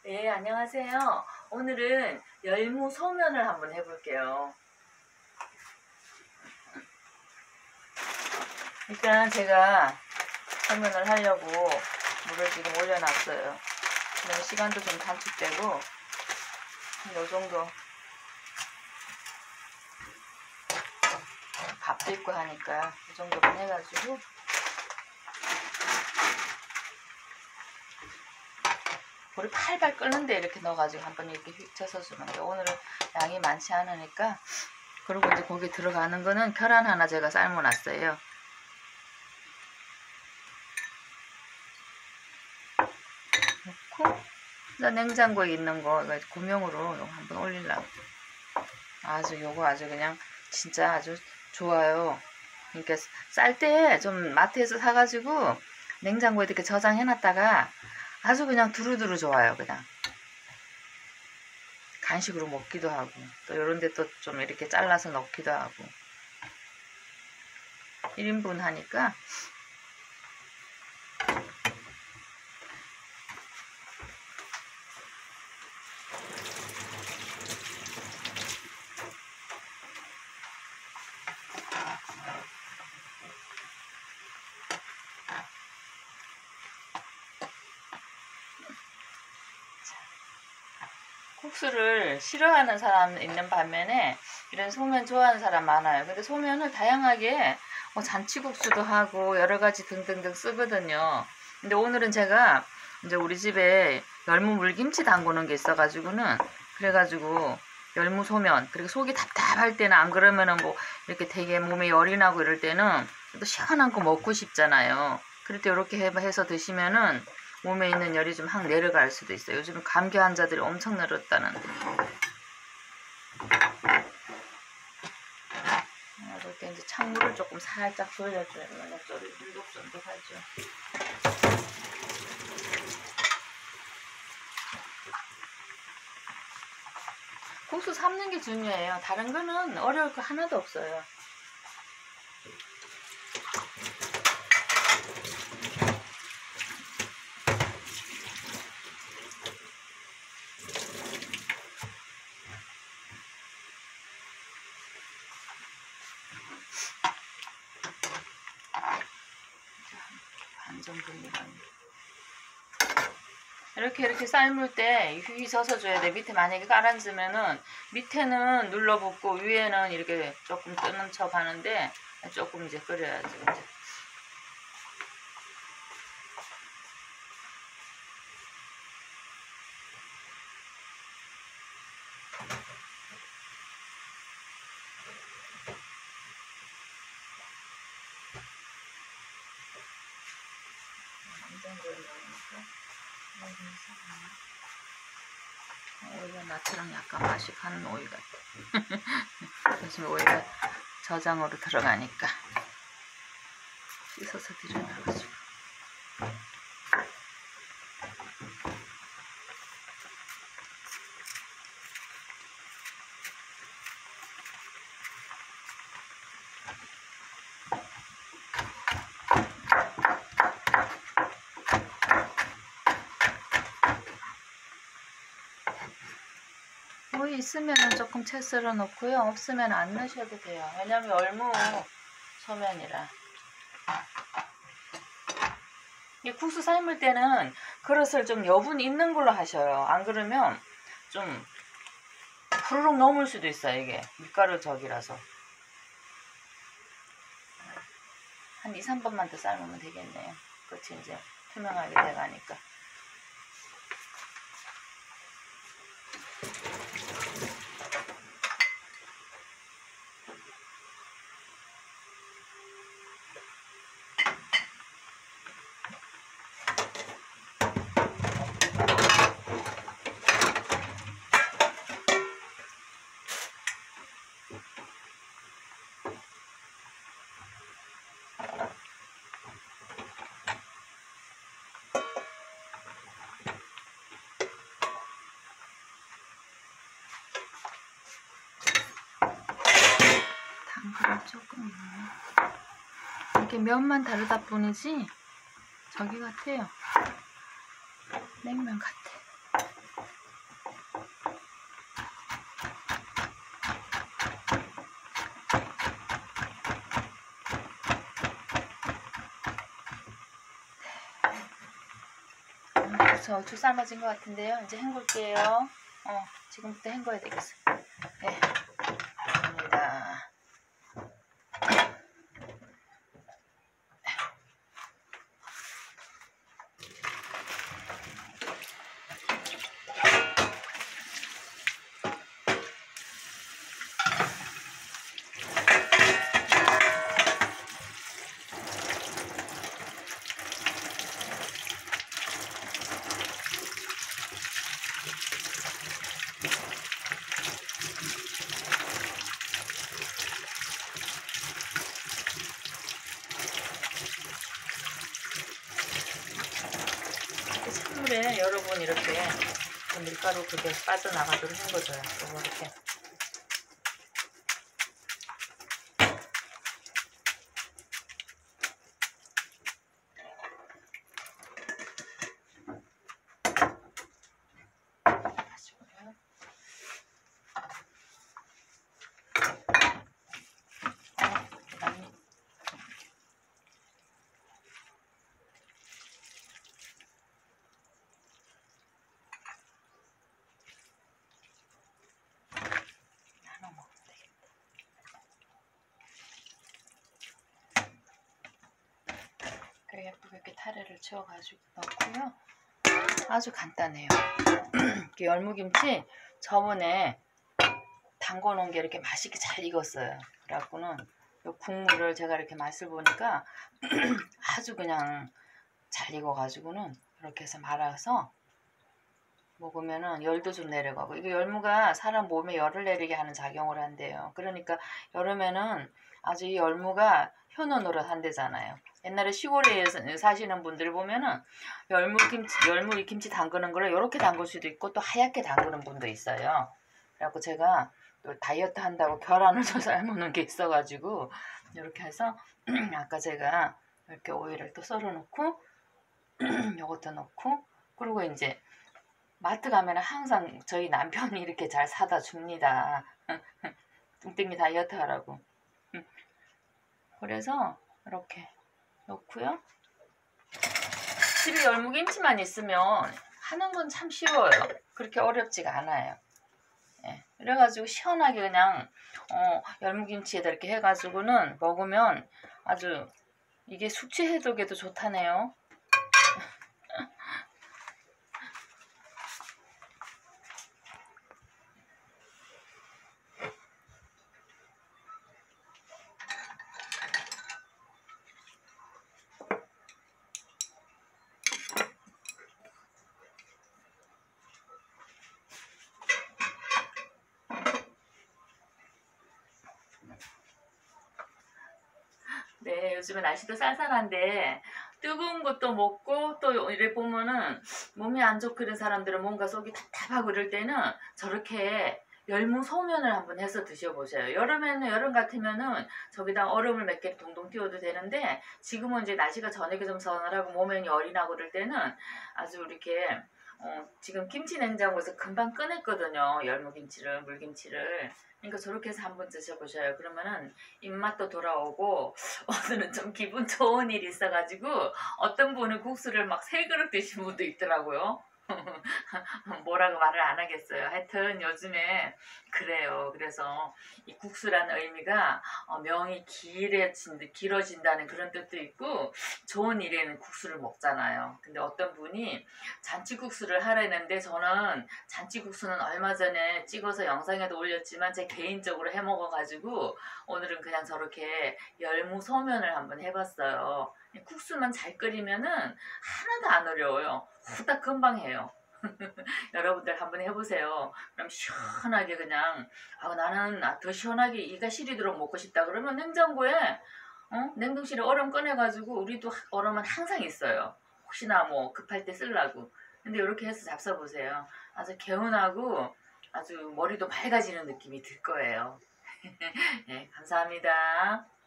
네, 안녕하세요. 오늘은 열무 소면을 한번 해볼게요. 일단 제가 소면을 하려고 물을 지금 올려놨어요. 그럼 시간도 좀 단축되고 이 정도 밥도 있고 하니까 이 정도만 해가지고 물이 팔팔 끓는데 이렇게 넣어가지고 한번 이렇게 휙 쳐서주면 돼요. 오늘은 양이 많지 않으니까. 그리고 이제 거기 들어가는 거는 계란 하나 제가 삶아놨어요. 넣고 냉장고에 있는 거 고명으로 한번 올리려고. 요거 아주 그냥 진짜 아주 좋아요. 그러니까 쌀 때 좀 마트에서 사가지고 냉장고에 이렇게 저장해놨다가 아주 그냥 두루두루 좋아요. 그냥 간식으로 먹기도 하고 또 요런데 또 좀 이렇게 잘라서 넣기도 하고 1인분 하니까 국수를 싫어하는 사람 있는 반면에 이런 소면 좋아하는 사람 많아요. 근데 소면을 다양하게 잔치국수도 하고 여러가지 등등등 쓰거든요. 근데 오늘은 제가 이제 우리 집에 열무 물김치 담그는 게 있어가지고는 그래가지고 열무 소면, 그리고 속이 답답할 때는 안 그러면은 뭐 이렇게 되게 몸에 열이 나고 이럴 때는 또 시원한 거 먹고 싶잖아요. 그럴 때 이렇게 해서 드시면은 몸에 있는 열이 좀 확 내려갈 수도 있어요. 요즘 감기 환자들이 엄청 늘었다는데. 이럴 때 이제 찬물을 조금 살짝 돌려줘야 열이 쫀득쫀득하죠. 국수 삶는 게 중요해요. 다른 거는 어려울 거 하나도 없어요. 반 정도 이렇게 삶을 때 휘 져서 줘야 돼. 밑에 만약에 깔아주면은 밑에는 눌러붙고 위에는 이렇게 조금 뜨는 척 하는데 조금 이제 끓여야죠. 이제. 오히려 나트랑 약간 맛이 가는 오이 같아. 요즘 오이가 저장으로 들어가니까 씻어서 들여놔가지고. 오이 있으면 조금 채 썰어 놓고요. 없으면 안 넣으셔도 돼요. 왜냐면 열무 소면이라. 이 국수 삶을 때는 그릇을 좀 여분 있는 걸로 하셔요. 안 그러면 좀 후루룩 넘을 수도 있어요. 이게 밀가루 저기라서. 한 2, 3번만 더 삶으면 되겠네요. 끝이 이제 투명하게 돼가니까. 당근을 조금 이렇게 면만 다르다 뿐이지 저기 같아요. 냉면 같아. 저 삶아진 것 같은데요. 이제 헹굴게요. 지금부터 헹궈야 되겠어. 네, 갑니다. 찬물에 여러분 이렇게 밀가루 그게 빠져나가도록 헹궈줘요. 이렇게. 예쁘게 이렇게 타레를 채워가지고 넣고요. 아주 간단해요. 열무김치 저번에 담궈 놓은 게 이렇게 맛있게 잘 익었어요. 그래갖고는 이 국물을 제가 이렇게 맛을 보니까 아주 그냥 잘 익어가지고는 이렇게 해서 말아서 먹으면은 열도 좀 내려가고, 이게 열무가 사람 몸에 열을 내리게 하는 작용을 한대요. 그러니까 여름에는 아주 이 열무가 효노노릇 한대잖아요. 옛날에 시골에 사시는 분들 보면은 열무 김치 담그는 거를 이렇게 담글 수도 있고 또 하얗게 담그는 분도 있어요. 그래갖고 제가 또 다이어트 한다고 계란을 더 삶아놓은 게 있어가지고 이렇게 해서 아까 제가 이렇게 오이를 또 썰어 놓고 요것도 넣고, 그리고 이제 마트 가면 항상 저희 남편이 이렇게 잘 사다 줍니다. 뚱땡이 다이어트 하라고. 그래서 이렇게 넣고요. 집에 열무김치만 있으면 하는 건 참 쉬워요. 그렇게 어렵지가 않아요. 예, 그래가지고 시원하게 그냥 열무김치에다 이렇게 해가지고는 먹으면 아주 이게 숙취 해독에도 좋다네요. 네, 요즘은 날씨도 쌀쌀한데 뜨거운 것도 먹고 또 이래 보면은 몸이 안 좋고 그런 사람들은 뭔가 속이 답답하고 그럴 때는 저렇게 열무 소면을 한번 해서 드셔보세요. 여름에는, 여름 같으면은 저기다 얼음을 몇 개 동동 띄워도 되는데, 지금은 이제 날씨가 저녁에 좀 서늘하고 몸에 열이 나고 그럴 때는 아주 이렇게 지금 김치 냉장고에서 금방 꺼냈거든요. 열무김치를, 물김치를. 그러니까 저렇게 해서 한번 드셔보셔요. 그러면은 입맛도 돌아오고, 오늘은 좀 기분 좋은 일이 있어가지고 어떤 분은 국수를 막 3그릇 드신 분도 있더라고요. 뭐라고 말을 안 하겠어요. 하여튼 요즘에 그래요. 그래서 이 국수라는 의미가 명이 길어진다는 그런 뜻도 있고, 좋은 일에는 국수를 먹잖아요. 근데 어떤 분이 잔치국수를 하려는데, 저는 잔치국수는 얼마 전에 찍어서 영상에도 올렸지만 제 개인적으로 해먹어가지고 오늘은 그냥 저렇게 열무 소면을 한번 해봤어요. 국수만 잘 끓이면은 하나도 안 어려워요. 후딱 금방 해요. 여러분들 한번 해보세요. 그럼 시원하게 그냥 나는 더 시원하게 이가 시리도록 먹고 싶다 그러면 냉장고에 냉동실에 얼음 꺼내가지고, 우리도 얼음은 항상 있어요. 혹시나 뭐 급할 때 쓰려고. 근데 이렇게 해서 잡숴보세요. 아주 개운하고 아주 머리도 맑아지는 느낌이 들 거예요. 네, 감사합니다.